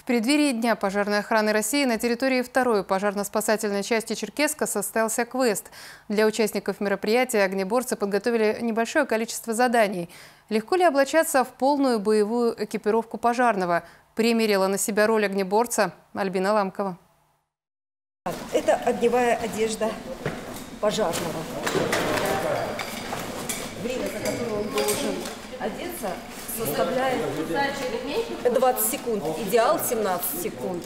преддверии Дня пожарной охраны России на территории второй пожарно-спасательной части Черкесска состоялся квест. Для участников мероприятия огнеборцы подготовили небольшое количество заданий. Легко ли облачаться в полную боевую экипировку пожарного? Примерила на себя роль огнеборца Альбина Ламкова. Это огневая одежда пожарного. Время, за которое он должен одеться, составляет 20 секунд. Идеал 17 секунд.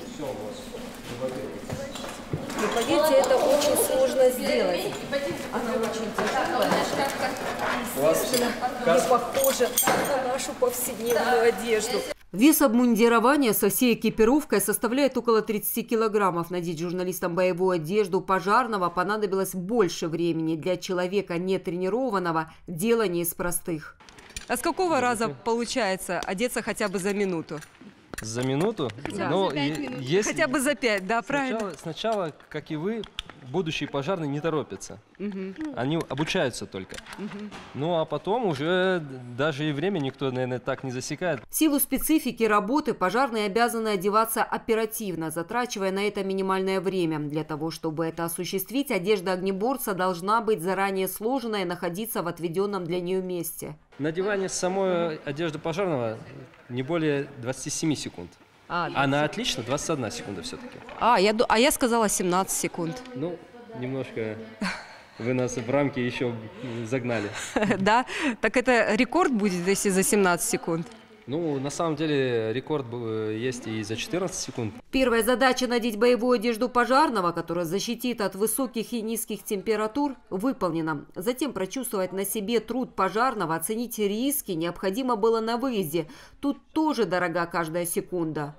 Но поверьте, это очень сложно сделать. Она очень тяжелая. Естественно, не похожа на нашу повседневную одежду. Вес обмундирования со всей экипировкой составляет около 30 килограммов. Надеть журналистам боевую одежду пожарного понадобилось больше времени. Для человека нетренированного дело не из простых. А с какого раза получается одеться хотя бы за минуту? За минуту? Да. Но За 5 минут. если... Хотя бы за 5, да, правильно? Сначала, как и вы, будущие пожарные не торопятся. Они обучаются только. Ну а потом уже даже и время никто, наверное, так не засекает. В силу специфики работы пожарные обязаны одеваться оперативно, затрачивая на это минимальное время. Для того, чтобы это осуществить, одежда огнеборца должна быть заранее сложена и находиться в отведенном для нее месте. Надевание самой одежды пожарного не более 27 секунд. Она отлично, 21 секунда все-таки. Я сказала 17 секунд. Ну, немножко вы нас в рамки еще загнали. Да? Так это рекорд будет, если за 17 секунд? Ну, на самом деле, рекорд есть и за 14 секунд. Первая задача – надеть боевую одежду пожарного, которая защитит от высоких и низких температур, выполнена. Затем прочувствовать на себе труд пожарного, оценить риски необходимо было на выезде. Тут тоже дорога каждая секунда.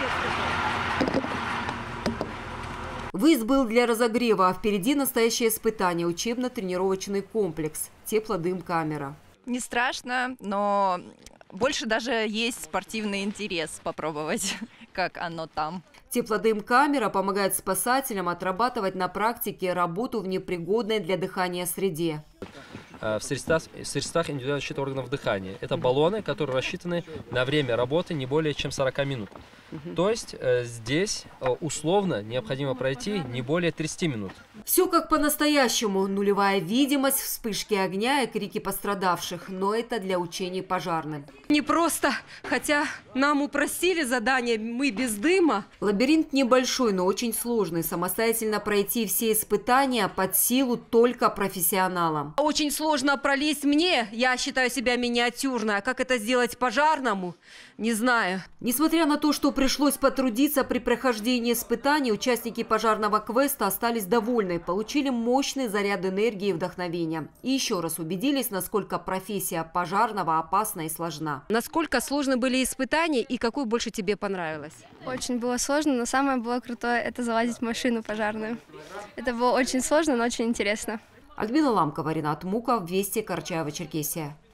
Выезд был для разогрева, а впереди настоящее испытание – учебно-тренировочный комплекс, теплодым-камера. Не страшно, но больше даже есть спортивный интерес попробовать, как оно там. Теплодым-камера помогает спасателям отрабатывать на практике работу в непригодной для дыхания среде. В средствах индивидуальной защиты органов дыхания. Это баллоны, которые рассчитаны на время работы не более чем 40 минут. То есть здесь условно необходимо пройти не более 30 минут. Все как по-настоящему. Нулевая видимость, вспышки огня и крики пострадавших. Но это для учений пожарным. Не просто, хотя нам упростили задание, мы без дыма. Лабиринт небольшой, но очень сложный. Самостоятельно пройти все испытания под силу только профессионалам. Очень сложно пролезть мне, я считаю себя миниатюрной. А как это сделать пожарному, не знаю. Несмотря на то, что пришлось потрудиться при прохождении испытаний, участники пожарного квеста остались довольны, получили мощный заряд энергии и вдохновения. И еще раз убедились, насколько профессия пожарного опасна и сложна. Насколько сложны были испытания и какой больше тебе понравилось? Очень было сложно, но самое было крутое – это залазить в машину пожарную. Это было очень сложно, но очень интересно. Альбина Ламкова, Ринат Муков, Вести, Карачаево-Черкесия.